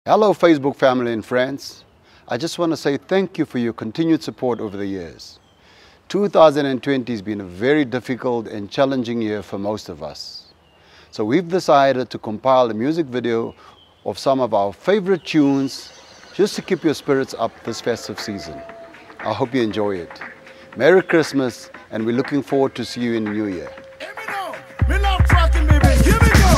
Hello Facebook family and friends. I just want to say thank you for your continued support over the years. 2020 has been a very difficult and challenging year for most of us. So we've decided to compile a music video of some of our favorite tunes just to keep your spirits up this festive season. I hope you enjoy it. Merry Christmas, and we're looking forward to see you in the new year. We love tracking, baby. Here we go.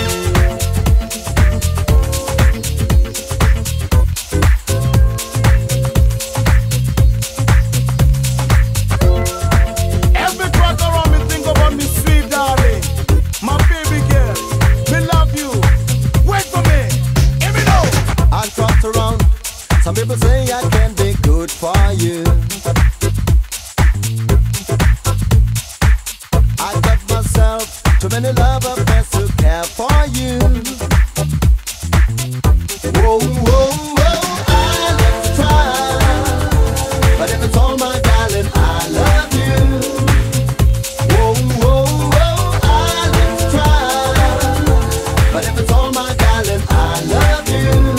Every track around me think about me, sweet darling, my baby girl. Me love you. Wait for me. Here we go. I trot around. Some people say I can be good for you. I got myself too many love affairs to care for you. Whoa, whoa, whoa, I love to try, but if it's all my darling, I love you. Whoa, whoa, whoa, I love to try, but if it's all my darling, I love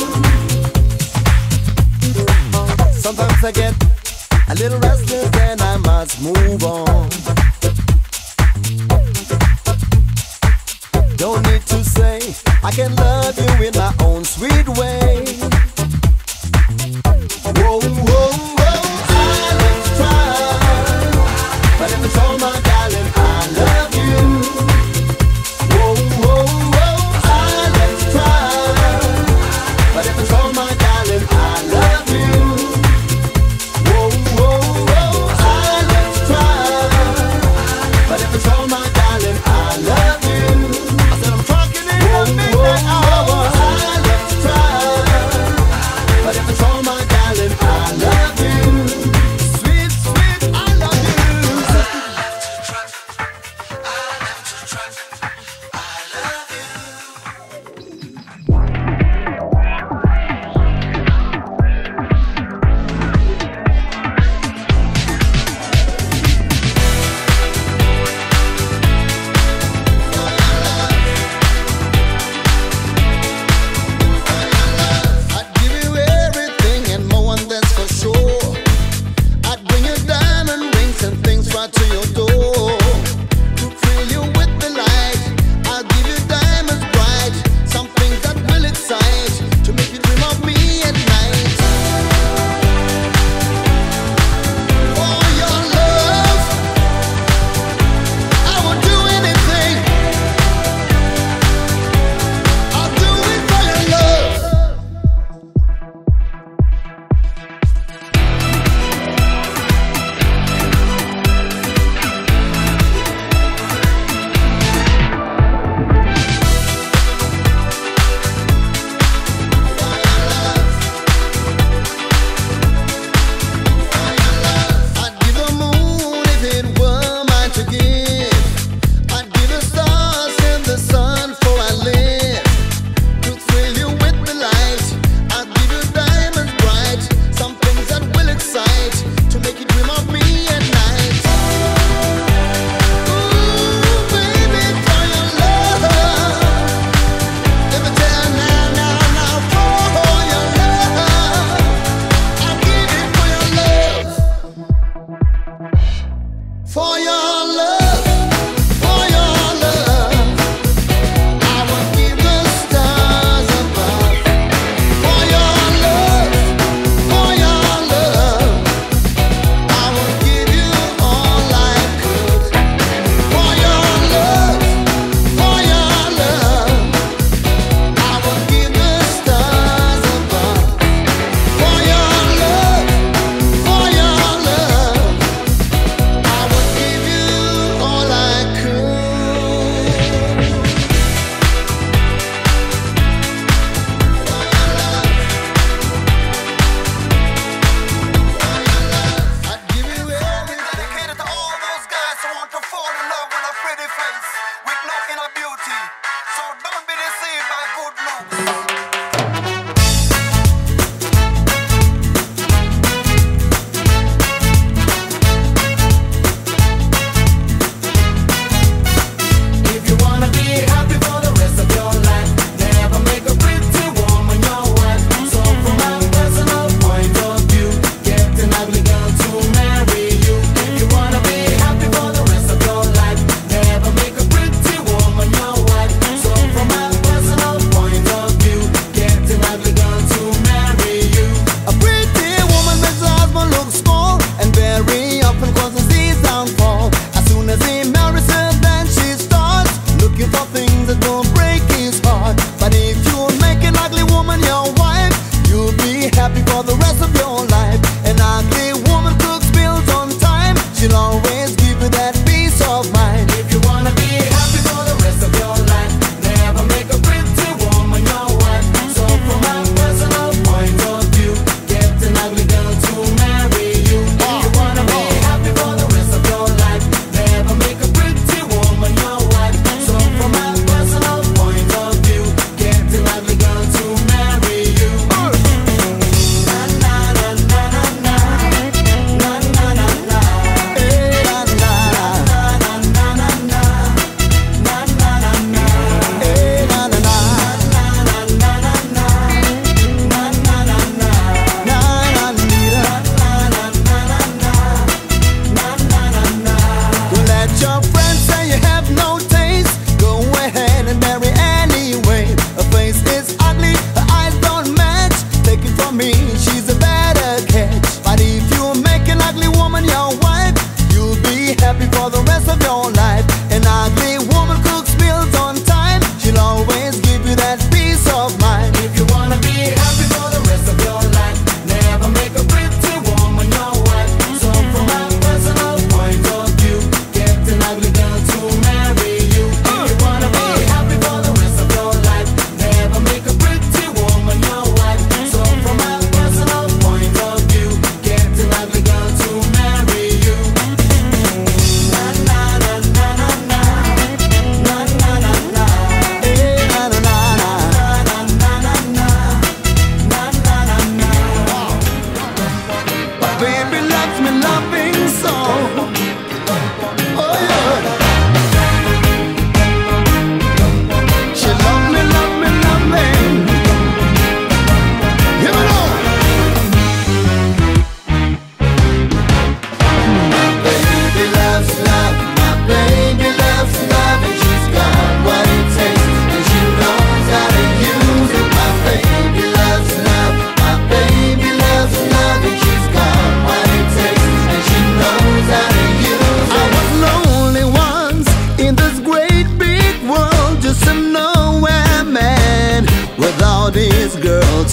you. Sometimes I get a little restless and I must move on. Don't need to say, I can love you in my own sweet way. Whoa, whoa, whoa, I love to try, but if it's all my darling, I love you. Whoa, whoa, whoa, I love to try, but if it's all my darling, I love you. Whoa, whoa, whoa, I love to try, but if it's all my darling, I love you. I said I'm talking in the midnight hour. I love to try.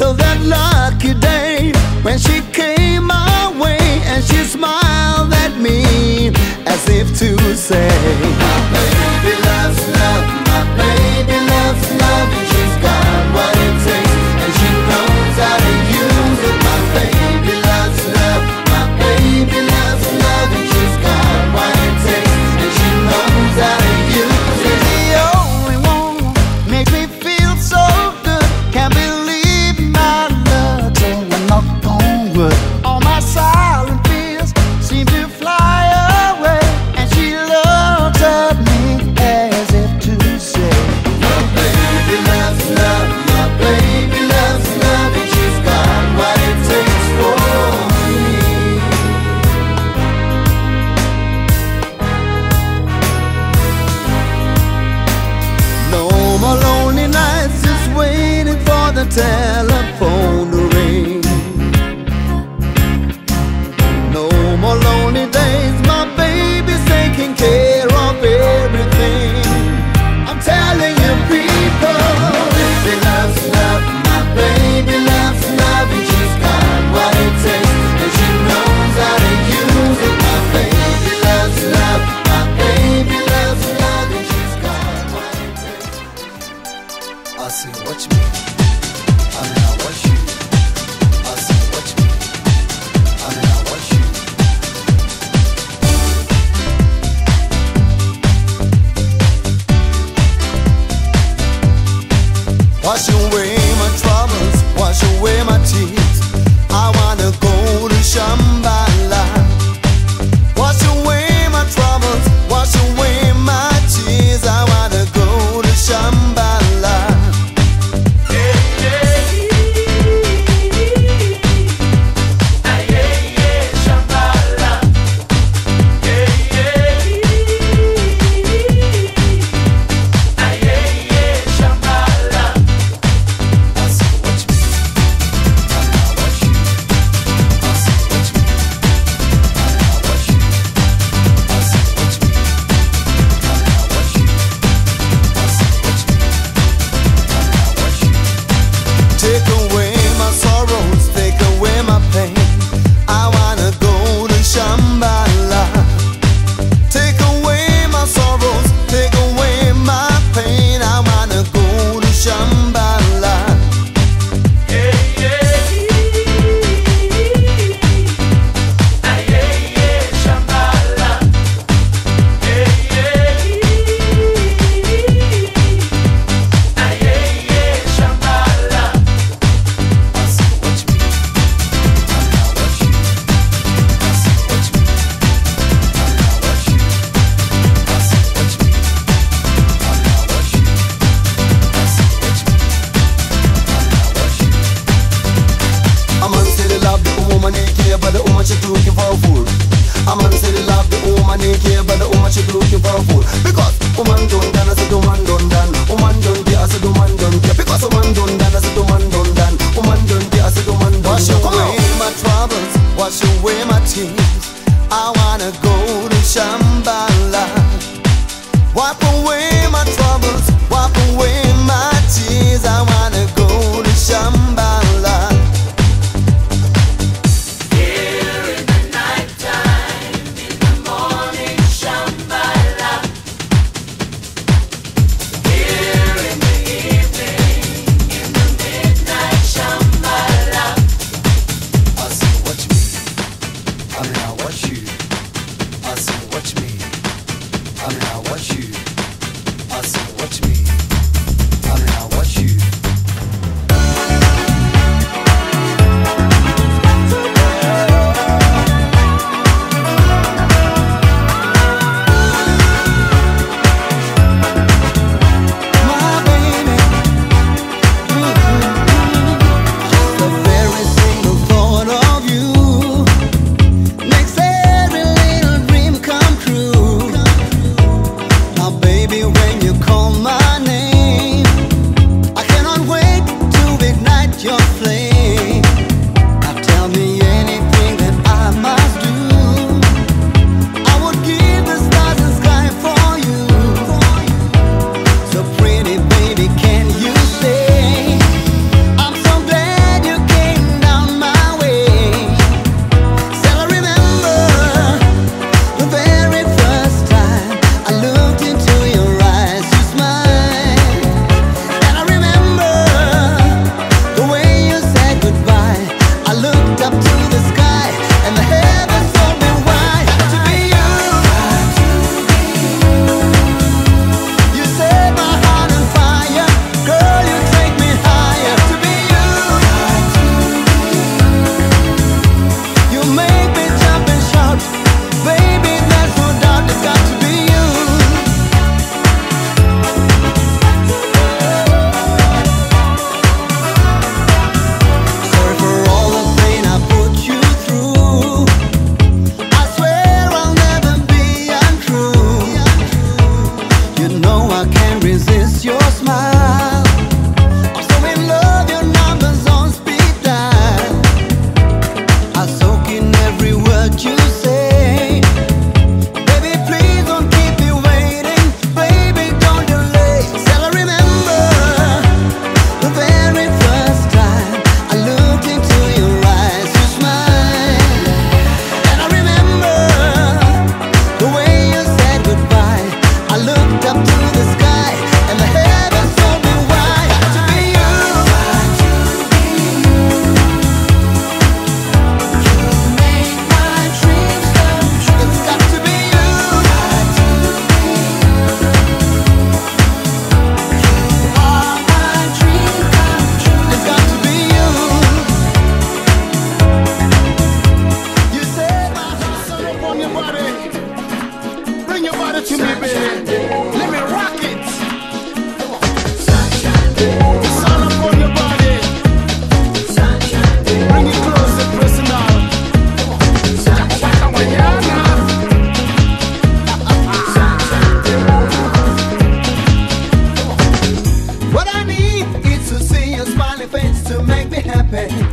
till that lucky day when she came my way and she smiled at me as if to say, my baby loves love, my baby loves love, and she's got what it takes and she knows how to use it. My baby loves love, my baby loves love, and she's got what it takes and she knows how to use it. She's the only one makes me feel so good. Can't believe my love till I knock on wood. All my silent fears seem to fly away, and she looks at me as if to say, my baby loves love, my baby loves love, and she's got what it takes for me. No more lonely nights just waiting for the telephone to ring. No more lonely days, my baby's taking care of everything. I'm telling you people, my baby loves love, my baby loves love, and she's got what it takes and she knows how to use it. My baby loves love, my baby loves love, and she's got what it takes. I see what you mean, I mean I watch you. I see what you mean, I mean I watch you. Wash away my troubles, wash away my tears. I wanna go to Shambhala. Wash away my troubles, wash away my tears. I wanna go to Shambhala. Take away my sorrows, take away my pain. I wanna go to Shambhala. Take away my sorrows, take away my pain. I wanna go to Shambhala. A man say they love the woman they care, but the woman she looking for a fool. A man say they love the woman they care, but the woman she looking for a fool. Because woman done done, I said woman done done. Woman done care, I said woman done care. Because woman done done, I said woman done done. Woman done care, I said woman done. Wash away my troubles, wash away my tears. I wanna go to Shambhala. Wipe away my troubles, wipe away my tears. I wanna go to Shambhala. I see what you mean, happy.